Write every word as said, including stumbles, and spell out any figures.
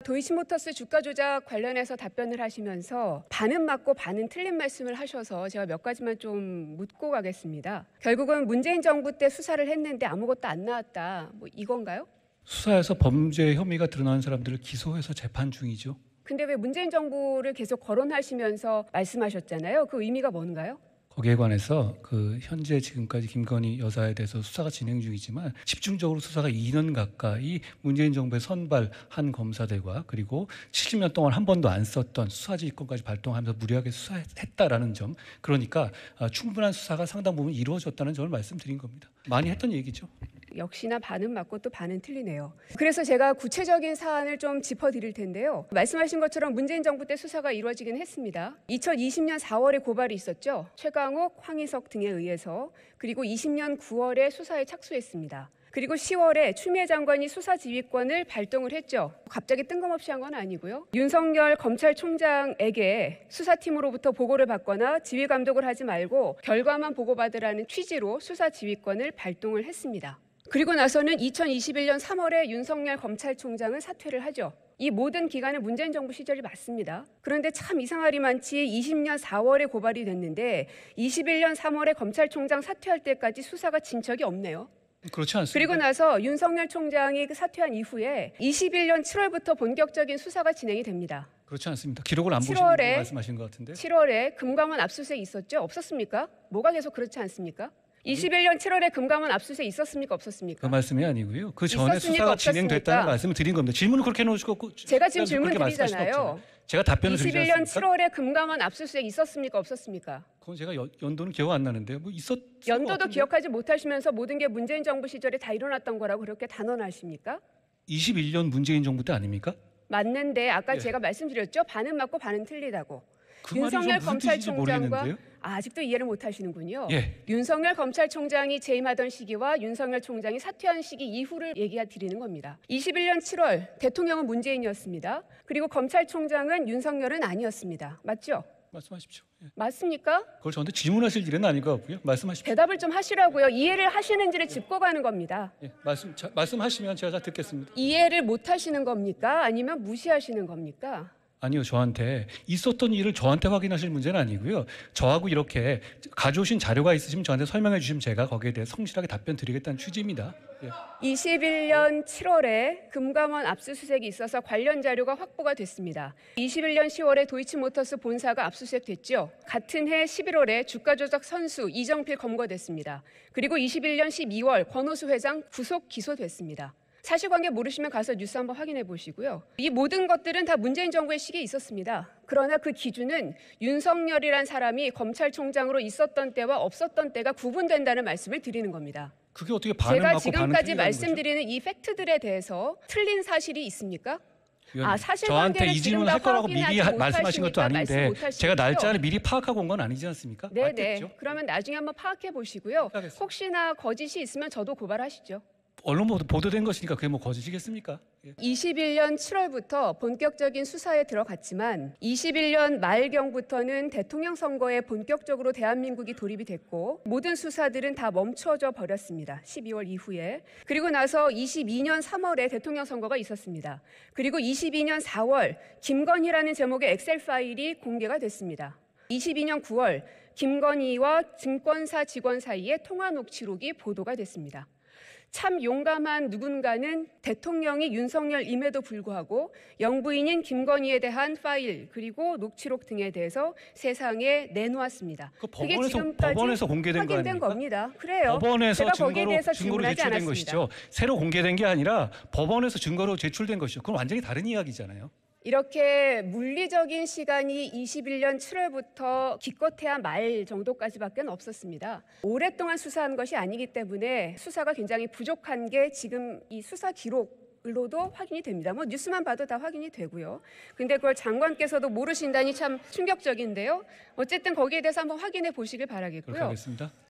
도이치모터스 주가 조작 관련해서 답변을 하시면서 반은 맞고 반은 틀린 말씀을 하셔서 제가 몇 가지만 좀 묻고 가겠습니다. 결국은 문재인 정부 때 수사를 했는데 아무것도 안 나왔다. 뭐 이건가요? 수사에서 범죄 혐의가 드러난 사람들을 기소해서 재판 중이죠. 근데 왜 문재인 정부를 계속 거론하시면서 말씀하셨잖아요. 그 의미가 뭔가요? 거기에 관해서 그 현재 지금까지 김건희 여사에 대해서 수사가 진행 중이지만 집중적으로 수사가 이 년 가까이 문재인 정부의 선발한 검사들과 그리고 칠십 년 동안 한 번도 안 썼던 수사지휘권까지 발동하면서 무리하게 수사했다라는 점, 그러니까 충분한 수사가 상당 부분 이루어졌다는 점을 말씀드린 겁니다. 많이 했던 얘기죠. 역시나 반은 맞고 또 반은 틀리네요. 그래서 제가 구체적인 사안을 좀 짚어드릴 텐데요. 말씀하신 것처럼 문재인 정부 때 수사가 이루어지긴 했습니다. 이천이십 년 사월에 고발이 있었죠. 최강욱, 황희석 등에 의해서. 그리고 이십 년 구월에 수사에 착수했습니다. 그리고 시월에 추미애 장관이 수사지휘권을 발동을 했죠. 갑자기 뜬금없이 한 건 아니고요. 윤석열 검찰총장에게 수사팀으로부터 보고를 받거나 지휘감독을 하지 말고 결과만 보고받으라는 취지로 수사지휘권을 발동을 했습니다. 그리고 나서는 이천이십일 년 삼월에 윤석열 검찰총장은 사퇴를 하죠. 이 모든 기간은 문재인 정부 시절이 맞습니다. 그런데 참 이상하리만치 이십 년 사월에 고발이 됐는데 이십일 년 삼월에 검찰총장 사퇴할 때까지 수사가 진 적이 없네요. 그렇지 않습니다. 그리고 나서 윤석열 총장이 사퇴한 이후에 이십일 년 칠월부터 본격적인 수사가 진행이 됩니다. 그렇지 않습니다. 기록을 안 보시는 거 말씀하신 것 같은데. 칠월에 금감원 압수수색 있었죠? 없었습니까? 뭐가 계속 그렇지 않습니까? 이십일 년 칠월에 금감원 압수수색 있었습니까? 없었습니까? 그 말씀이 아니고요. 그 전에 수사가 없었습니까? 진행됐다는 말씀을 드린 겁니다. 질문을 그렇게 해놓으시고 제가 지금 질문 드리잖아요. 제가 답변을 드리지 않습니까? 이십일 년 칠월에 금감원 압수수색 있었습니까? 없었습니까? 그건 제가 연, 연도는 기억 안 나는데요. 뭐 있었. 연도도 기억하지 못하시면서 모든 게 문재인 정부 시절에 다 일어났던 거라고 그렇게 단언하십니까? 이십일 년 문재인 정부 때 아닙니까? 맞는데 아까 예. 제가 말씀드렸죠. 반은 맞고 반은 틀리다고. 그 윤석열 말이 좀 무슨 뜻인지 검찰총장과 모르겠는데요? 아, 아직도 이해를 못하시는군요. 예. 윤석열 검찰총장이 재임하던 시기와 윤석열 총장이 사퇴한 시기 이후를 얘기해 드리는 겁니다. 이십일 년 칠월 대통령은 문재인이었습니다. 그리고 검찰총장은 윤석열은 아니었습니다. 맞죠? 말씀하십시오. 예. 맞습니까? 그걸 저한테 질문하실 일은 아닌 것 같고요. 말씀하십시오. 대답을 좀 하시라고요. 이해를 하시는지를 짚고 가는 겁니다. 예. 말씀 자, 말씀하시면 제가 잘 듣겠습니다. 이해를 못 하시는 겁니까? 아니면 무시하시는 겁니까? 아니요, 저한테 있었던 일을 저한테 확인하실 문제는 아니고요. 저하고 이렇게 가져오신 자료가 있으시면 저한테 설명해 주시면 제가 거기에 대해 성실하게 답변 드리겠다는 취지입니다. 예. 이십일 년 칠월에 금감원 압수수색이 있어서 관련 자료가 확보가 됐습니다. 이십일 년 시월에 도이치모터스 본사가 압수수색됐죠. 같은 해 십일월에 주가 조작 선수 이정필 검거됐습니다. 그리고 이십일 년 십이월 권오수 회장 구속 기소됐습니다. 사실관계 모르시면 가서 뉴스 한번 확인해 보시고요. 이 모든 것들은 다 문재인 정부의 시기에 있었습니다. 그러나 그 기준은 윤석열이란 사람이 검찰총장으로 있었던 때와 없었던 때가 구분된다는 말씀을 드리는 겁니다. 그게 어떻게 반은 제가 맞고 지금까지 반은 틀리다는 말씀드리는 이 팩트들에 대해서 틀린 사실이 있습니까? 아, 사실관계를 저한테 이 질문을 할 거라고 미리 하, 말씀하신 것도 아닌데 제가 날짜를 미리 파악하고 온 건 아니지 않습니까? 네네. 맞겠죠? 그러면 나중에 한번 파악해 보시고요. 알겠습니다. 혹시나 거짓이 있으면 저도 고발하시죠. 언론 보도, 보도된 것이니까 그게 뭐 거짓이겠습니까? 예. 이십일 년 칠월부터 본격적인 수사에 들어갔지만 이십일 년 말경부터는 대통령 선거에 본격적으로 대한민국이 돌입이 됐고 모든 수사들은 다 멈춰져 버렸습니다. 십이월 이후에. 그리고 나서 이십이 년 삼월에 대통령 선거가 있었습니다. 그리고 이십이 년 사월 김건희라는 제목의 엑셀 파일이 공개가 됐습니다. 이십이 년 구월 김건희와 증권사 직원 사이의 통화 녹취록이 보도가 됐습니다. 참 용감한 누군가는 대통령이 윤석열임에도 불구하고 영부인인 김건희에 대한 파일 그리고 녹취록 등에 대해서 세상에 내놓았습니다. 그 법원에서, 그게 지금까지 법원에서 공개된 확인된 거 아닙니까? 겁니다. 그래요. 법원에서 제가 증거로, 거기에 대해서 증거로 질문하지 제출된 않았습니다. 것이죠. 새로 공개된 게 아니라 법원에서 증거로 제출된 것이죠. 그건 완전히 다른 이야기잖아요. 이렇게 물리적인 시간이 이십일 년 칠월부터 기껏해야 말 정도까지밖에 없었습니다. 오랫동안 수사한 것이 아니기 때문에 수사가 굉장히 부족한 게 지금 이 수사 기록으로도 확인이 됩니다. 뭐 뉴스만 봐도 다 확인이 되고요. 근데 그걸 장관께서도 모르신다니 참 충격적인데요. 어쨌든 거기에 대해서 한번 확인해 보시길 바라겠고요. 그렇게 하겠습니다.